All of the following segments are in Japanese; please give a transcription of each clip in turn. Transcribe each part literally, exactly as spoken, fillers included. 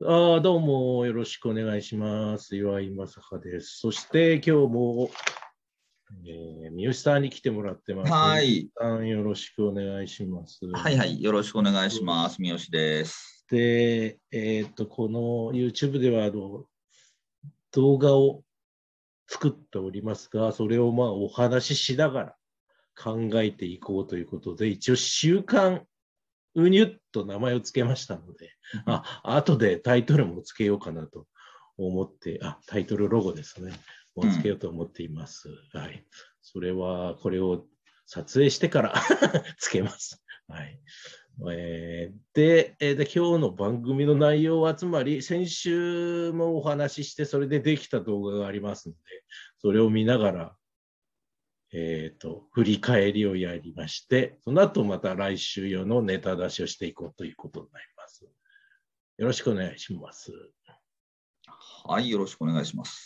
ああ、どうもよろしくお願いします。岩井正葉です。そして今日も、えー、三好さんに来てもらってます。 はい。 三好さんよろしくお願いします。 はいはい。よろしくお願いしそします。三好です。 て、えっと、この YouTube ではあの動画を作っておりますが、それをまあお話ししながら考えていこうということで、一応週刊うにゅっと名前をつけましたので、あ、後でタイトルもつけようかなと思って、あ、タイトルロゴですね。もうつけようと思っています。うん、はい。それは、これを撮影してからつけます。はい。えー、で、えー、で、今日の番組の内容は、つまり、先週もお話しして、それでできた動画がありますので、それを見ながら、えっと、振り返りをやりまして、その後また来週用のネタ出しをしていこうということになります。よろしくお願いします。 はい。よろしくお願いします。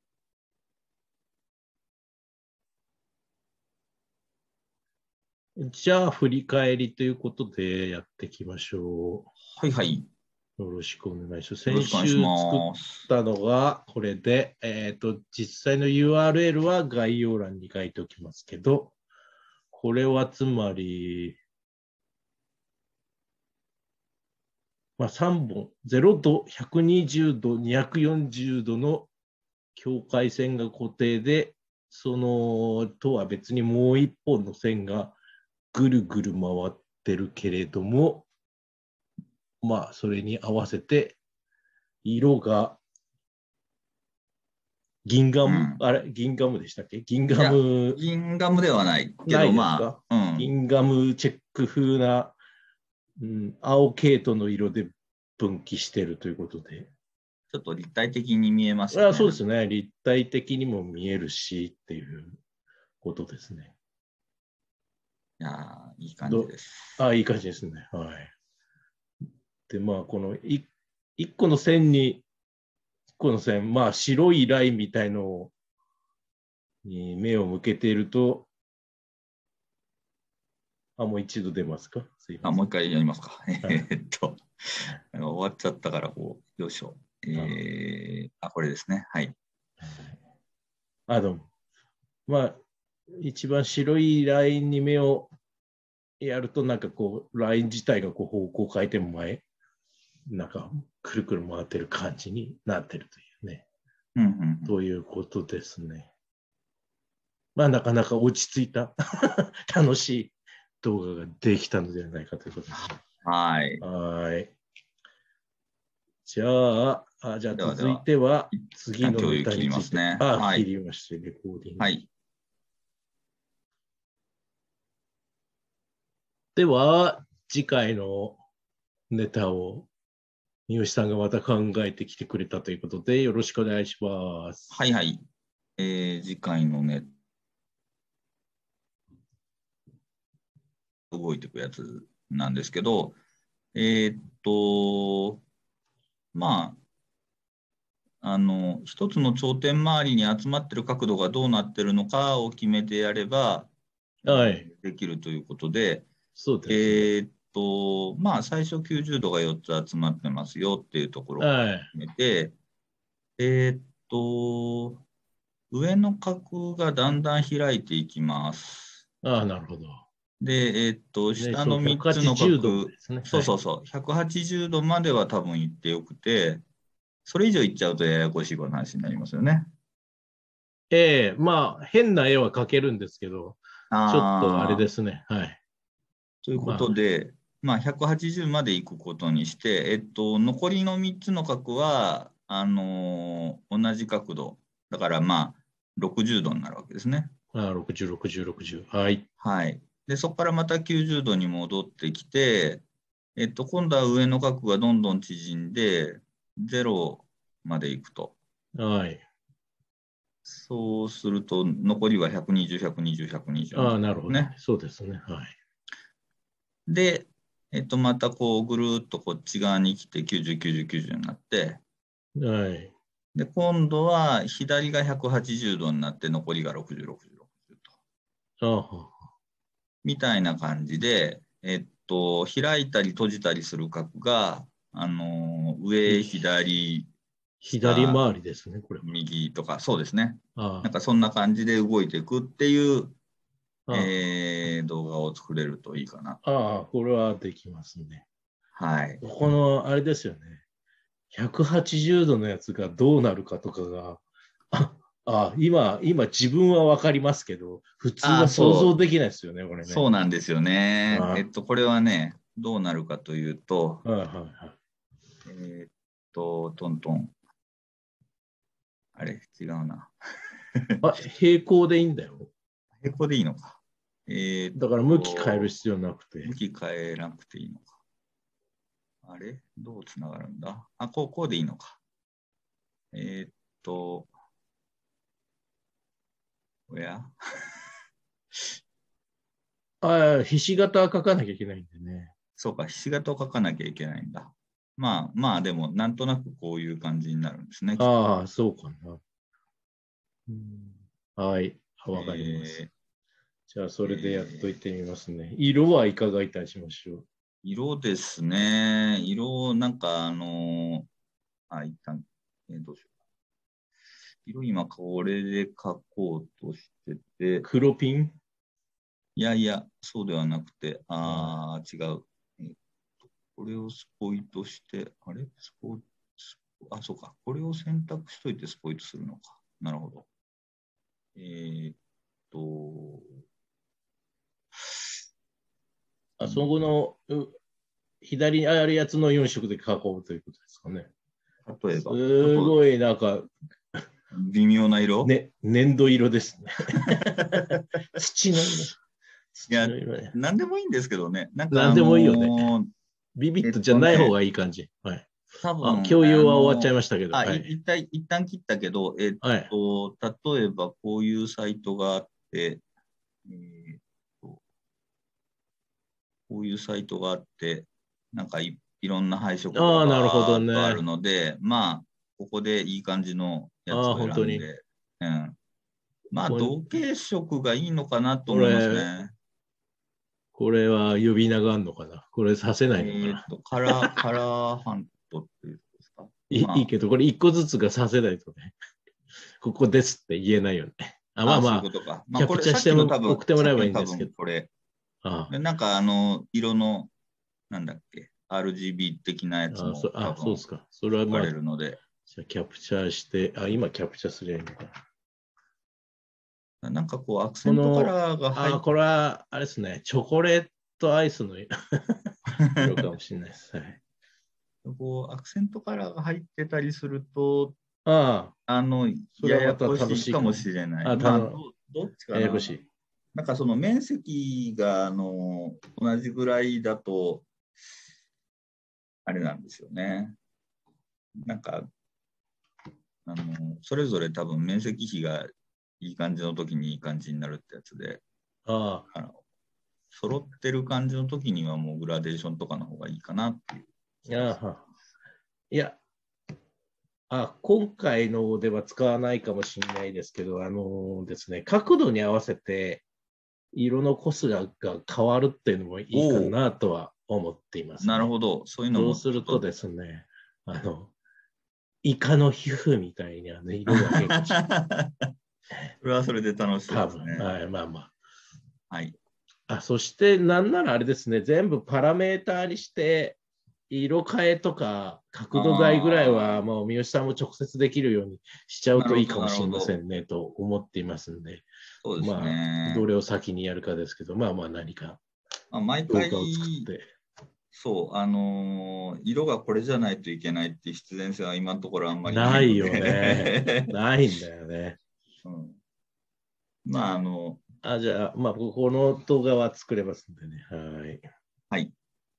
じゃあ、振り返りということでやっていきましょはいはい。 う。よろしくお願いします。 よろ先しくお願いし週作っます。 たのがこれで、えっと、実際の ユーアールエル は概要欄に書いておきますけど、これはつまり、まあ、さんぼん、ゼロど、ひゃくにじゅうど、にひゃくよんじゅうどの境界線が固定で、そのとは別にもう一本の線がぐるぐる回ってるけれども、まあ、それに合わせて、色が銀ガム、 うん。 あれ、銀ガムでしたっけ？銀ガいや、 ム、 銀ガムではないけなど、 いですか？ まあ、うん。 銀ガムチェック風な、うん、青系統の色で分岐してるということで。 ちょっと立体的に見えますよあ、そうね。 ですね。立体的にも見えるしっていうことですね。 いやいい感じどです。 あ、いい感じですね。はい。で、まあ、このい一個の線に、一個の線、まあ、白いラインみたいのに目を向けていると、あ、もう一度出ますか？すいまあ、もせん。 う一回やりますか。 はい。 えーっと、終わっちゃったから、こう、よいしょ。 あ、 えー、あ、これですね。はい。 あ、どうも。まあ、一番白いラインに目をやると、なんかこう、ライン自体がこう方向回転前、なんかくるくる回ってる感じになってるというね。 うんうんうん。 ということですね。まあ、なかなか落ち着いた楽しい動画ができたのではないかということですね。 はい。 はい。じゃあ、あじゃあ続いではでは、 ては一次旦のネタ共有切りについて。 ますね。 あ、切はい。 りまして、レコーディング。 はい。 では、次回のネタを三好さんがまた考えてきてくれたということで、よろしくお願いします。 はいはい。えー、次回のね、動いていくやつなんですけど、えーっと、まあ、あの、一つの頂点周りに集まってる角度がどうなってるのかを決めてやれば、えはい。 ーできるということで、 そうですね。 えーっと、まあ、最初きゅうじゅうどがよっつ集まってますよっていうところからはい。 決めて、えーっと、上の角がだんだん開いていきます。 ああ、なるほど。 で、えーっと、 ね、そう、 下のみっつのひゃくはちじゅうどまで角、 ですね。はい。 そうそうそう、ひゃくはちじゅうどまでは多分行ってよくて、それ以上行っちゃうとややこしい話になりますよね。 ええ、まあ、変な絵は描けるんですけど、ちょっとあれああ、 ですね。はい。 というこまあ、 とで、まあ、ひゃくはちじゅうまで行くことにして、えっと、残りのみっつの角は、あのー同じ角度。だからまあ、ろくじゅうどになるわけですね。 ああ、ろくじゅう、ろくじゅう、ろくじゅう。はい。 はい。で、そこからまたきゅうじゅうどに戻ってきて、えっと、今度は上の角がどんどん縮んで、ゼロまで行くと。 はい。 そうすると、残りはひゃくにじゅう、ひゃくにじゅう、ひゃくにじゅうにああ、 なるんなるほどね。 ですね。 そうですね。はい。 で、えっと、またこう、ぐるっとこっち側に来て、きゅうじゅう、きゅうじゅう、きゅうじゅうになって、 はい。 で、今度は左がひゃくはちじゅうどになって、残りがろくじゅう、ろくじゅう、ろくじゅうと。 ああ、 みたいな感じで、えっと、開いたり閉じたりする角が、 あの上、左、 左回りですね、これ。 右とか、そうですね。 あなんかそんな感じで動いていくっていうあ、 えー、動画を作れるといいかな。 ああ、これはできますね。 はい。 この、あれですよね。ひゃくはちじゅうどのやつがどうなるかとかが、あ、あ今、今自分はわかりますけど、普通は想像できないですよね、これね。 そうなんですよね。 ああえっと、これはね、どうなるかというと、 はいはいはい。 えーっと、トントン。あれ、違うな。 あ、平行でいいんだよ。 平行でいいのか。えーっとだから向き変える必要なくて。 向き変えなくていいのか。あれどうつながるんだあ、こう、こうでいいのか。えーっと、おやああ、ひし形は書かなきゃいけないんでね。 そうか、ひし形を書かなきゃいけないんだ。まあまあ、でも、なんとなくこういう感じになるんですね。 ああ、そうかな。うん、はい、わかります。 えーじゃあ、それでやっといてみますね。色はいかがいたしましょう。 色ですね。色、なんか、あのーあ、一旦、えーどうしよう。色、今、これで描こうとしてて、 黒ピンいやいや、そうではなくて、 ああー、違う。えーとこれをスポイトして、あれスポイト、あ、そうか。これを選択しといてスポイトするのか。なるほど。えーっと、 あ、そこのう左にあるやつのよん色で囲うということですかね。 例えば、ちょっとすごいなんか、 微妙な色、 ね、粘土色ですね。土の色。 いや、 土の色ね。 なんでもいいんですけどね。なんかなんあでもいいよね。 のービビえっットじゃとね、 ない方がいい感じ。はい。あ、 多分、 共有あは終わっちゃいの、 ましたけど。 あ、いはい。 一旦、一旦切ったけど、えっはい。 と、例えばこういうサイトがあって、えーっと、こういうサイトがあって、なんかい、いろんな配色がああ、なるほどバーっとあるね。 ので、まあ、ここでいい感じのやつああ、 を選本当に。 んで、うん。まあ、 これ、 同系色がいいのかなとこ思いますれ、 ね。 これは呼び名があるのかな、これさせないのかな。 えっと、カラー、カラーハントっていうんですか。 いいいまけど、これ一個ずつがさせないとね。ここですって言えないよね。あ、まあ、あ、そういうあまあ、 ことか。まあ、 キャプこれ、さっチャーしてもきの多分、 送ってもらえばさっきの多いいんですけど。 分これ、 あでなんかあの、色の、なんだっけ、アールジービー 的なやつあ、あそあそうでも多分すか。それは使わまあ、 れるので、 じゃあキャプチャーして、あ、今キャプチャーすればいいのかな。 なんかこう、アクセこントカの、 ラーが入っあ、これは、あれですね、チョコレートアイスの色かもしれないです。はい。 こう、アクセントカラーが入ってたりすると、 ああ、 あの、 それはまたややこしいかも楽しいかも。 しれない。 あ、たまあ、どの、 どっちかな。 ややこしい。 なんかその面積が、あの、同じぐらいだと、あれなんですよね。なんか、あの、それぞれ多分面積比がいい感じの時にいい感じになるってやつで、 ああの揃ってる感じの時にはもうグラデーションとかの方がいいかなっていう気があ、ああ、いや、あ、今回のでは使わないかもしれないですけど、あのですね、角度に合わせて色の濃さが変わるっていうのもいいかおお、 なとは思っていますね。 なるほど。そういうのそうもちょっと。 するとですね、あの、イカの皮膚みたいにあの色が変化して、 それはそれで楽しそう多分、 ですね。 はい、まあまあ。 はい。 あ、そしてなんならあれですね、全部パラメーターにして、色変えとか角度台ぐらいはあもう三好さんも直接できるようにしちゃあ、 うといいなるほど、 かもしれませなるほど。 んねと思っていますんで、 そうですまあ、どね。 れを先にやるかですけど、まあまあ何かまあ、毎回、 動画を作って。 そう、あのー色がこれじゃないといけないっていう必然性は今のところあんまりないのないよね。 で、 ないんだよね。 うん、まあ、あの、 あ、じゃあ、まあ、この動画は作れますんでね。はい。 はい。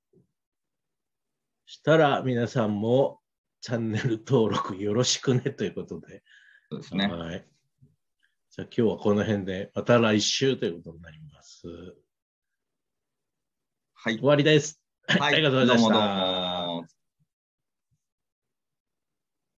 したら皆さんもチャンネル登録よろしくねということで。 そうですね。 はい。じゃあ今日はこの辺で、また来週ということになります。 はい。 終わりです。 はありい。 がとうございましどうもどうた。 も。